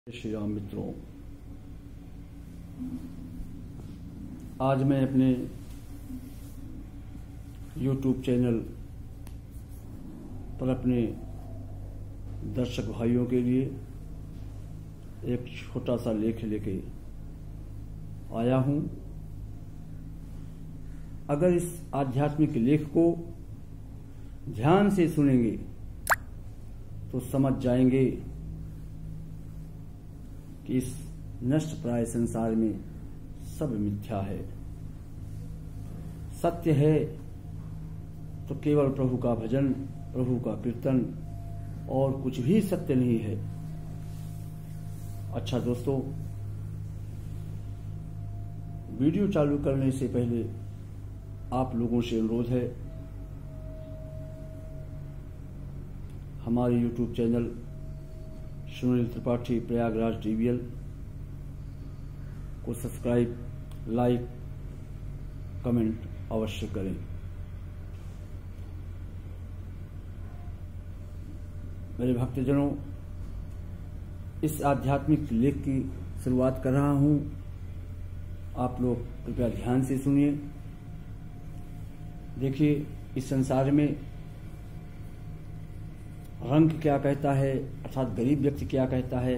श्री राम मित्रों, आज मैं अपने YouTube चैनल पर अपने दर्शक भाइयों के लिए एक छोटा सा लेख लेके आया हूं। अगर इस आध्यात्मिक लेख को ध्यान से सुनेंगे तो समझ जाएंगे कि इस नष्ट प्राय संसार में सब मिथ्या है। सत्य है तो केवल प्रभु का भजन, प्रभु का कीर्तन और कुछ भी सत्य नहीं है। अच्छा दोस्तों, वीडियो चालू करने से पहले आप लोगों से अनुरोध है, हमारे YouTube channel Sunil Tripathi Prayagraj DVL को सब्सक्राइब, लाइक, कमेंट अवश्य करें। मेरे भक्तजनों, इस आध्यात्मिक लेख की शुरुआत कर रहा हूं। आप लोग कृपया ध्यान से सुनिए। देखिए, इस संसार में रंग क्या कहता है, अर्थात गरीब व्यक्ति क्या कहता है।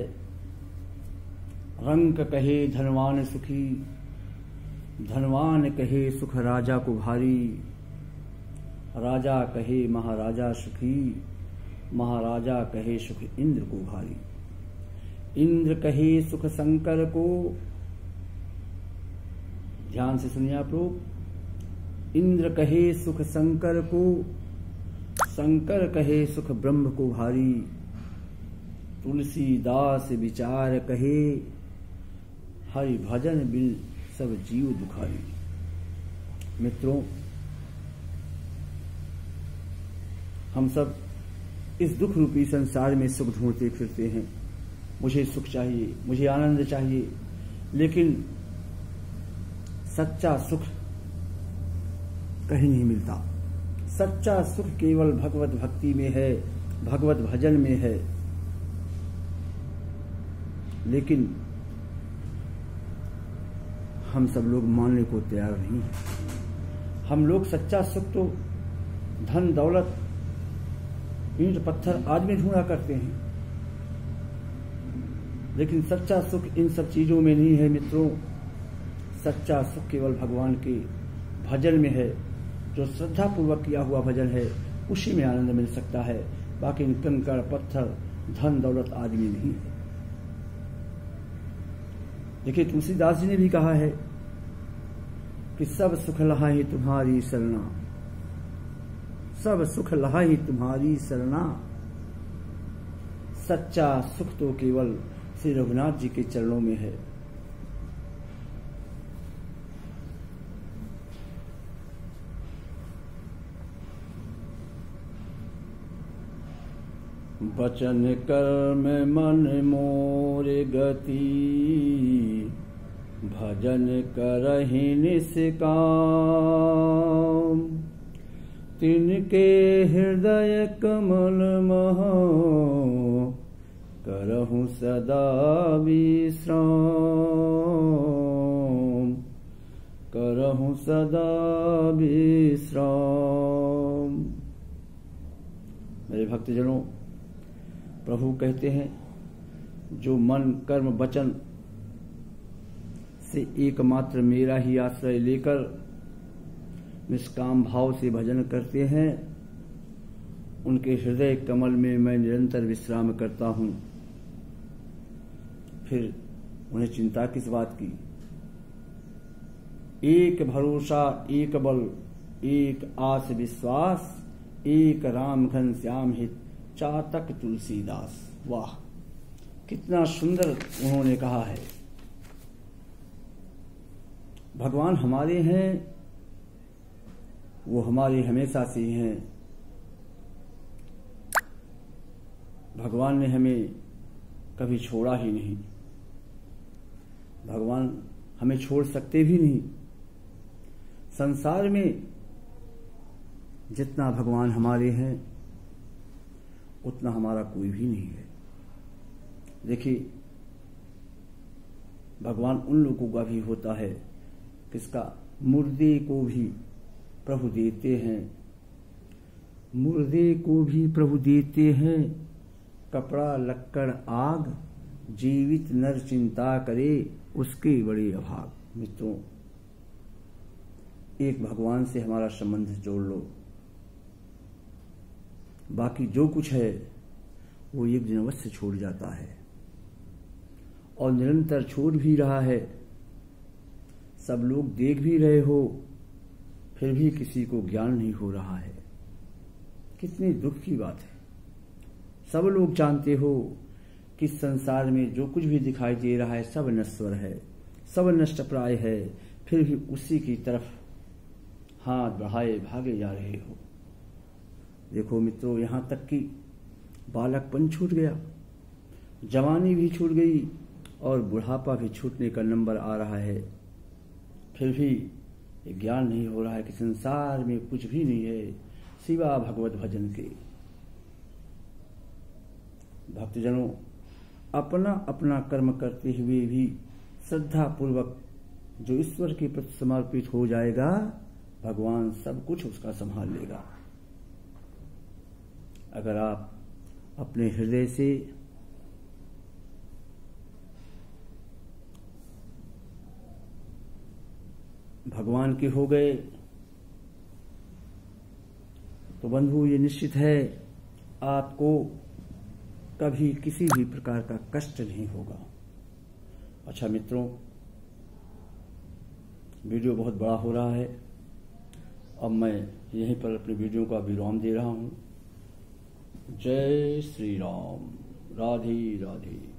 रंग कहे धनवान सुखी, धनवान कहे सुख राजा को भारी। राजा कहे महाराजा सुखी, महाराजा कहे सुख इंद्र को भारी। इंद्र कहे सुख शंकर को, ध्यान से सुनिए आप लोग। इंद्र कहे सुख शंकर को, शंकर कहे सुख ब्रह्म को भारी। तुलसीदास विचार कहे, हरि भजन बिन सब जीव दुखारी। मित्रों, हम सब इस दुख रूपी संसार में सुख ढूंढते फिरते हैं। मुझे सुख चाहिए, मुझे आनंद चाहिए, लेकिन सच्चा सुख कहीं नहीं मिलता। सच्चा सुख केवल भगवत भक्ति में है, भगवत भजन में है। लेकिन हम सब लोग मानने को तैयार नहीं। हम लोग सच्चा सुख तो धन दौलत, ईंट पत्थर आदि में ढूंढा करते हैं, लेकिन सच्चा सुख इन सब चीजों में नहीं है मित्रों। सच्चा सुख केवल भगवान के भजन में है। जो श्रद्धा पूर्वक किया हुआ भजन है, उसी में आनंद मिल सकता है। बाकी कंकड़ पत्थर, धन दौलत आदि में नहीं है। देखिए, तुलसीदास जी ने भी कहा है कि सब सुख लहाहि तुम्हारी शरणा, सब सुख लहाहि तुम्हारी शरणा। सच्चा सुख तो केवल श्री रघुनाथ जी के चरणों में है। वचन कर्म मन मोर गति, भजन करहि निष्काम। तिनके हृदय कमल मह, करहु सदा विश्राम। करहु सदा विश्राम। मेरे भक्तजनों, प्रभु कहते हैं, जो मन कर्म वचन से एकमात्र मेरा ही आश्रय लेकर निष्काम भाव से भजन करते हैं, उनके हृदय कमल में मैं निरंतर विश्राम करता हूं। फिर उन्हें चिंता किस बात की। एक भरोसा, एक बल, एक आस विश्वास, एक राम घन श्याम हित, चातक तुलसीदास। वाह, कितना सुंदर उन्होंने कहा है। भगवान हमारे हैं, वो हमारे हमेशा से हैं। भगवान ने हमें कभी छोड़ा ही नहीं। भगवान हमें छोड़ सकते भी नहीं। संसार में जितना भगवान हमारे हैं, उतना हमारा कोई भी नहीं है। देखिए, भगवान उन लोगों का भी होता है किसका, मुर्दे को भी प्रभु देते हैं, मुर्दे को भी प्रभु देते हैं, कपड़ा लक्कड़ आग, जीवित नर चिंता करे उसके बड़े अभाग। मित्रों, एक भगवान से हमारा संबंध जोड़ लो, बाकी जो कुछ है वो एक दिन अवश्य छूट जाता है और निरंतर छूट भी रहा है। सब लोग देख भी रहे हो, फिर भी किसी को ज्ञान नहीं हो रहा है। कितनी दुख की बात है। सब लोग जानते हो कि संसार में जो कुछ भी दिखाई दे रहा है सब नश्वर है, सब नष्टप्राय है, फिर भी उसी की तरफ हाथ बढ़ाए भागे जा रहे हो। देखो मित्रों, यहां तक कि बालकपन छूट गया, जवानी भी छूट गई और बुढ़ापा भी छूटने का नंबर आ रहा है, फिर भी ज्ञान नहीं हो रहा है कि संसार में कुछ भी नहीं है सिवा भगवत भजन के। भक्तजनों, अपना अपना कर्म करते हुए भी श्रद्धा पूर्वक जो ईश्वर के प्रति समर्पित हो जाएगा, भगवान सब कुछ उसका संभाल लेगा। अगर आप अपने हृदय से भगवान के हो गए तो बंधु, ये निश्चित है आपको कभी किसी भी प्रकार का कष्ट नहीं होगा। अच्छा मित्रों, वीडियो बहुत बड़ा हो रहा है, अब मैं यहीं पर अपने वीडियो का विराम दे रहा हूं। जय श्री राम। राधे राधे।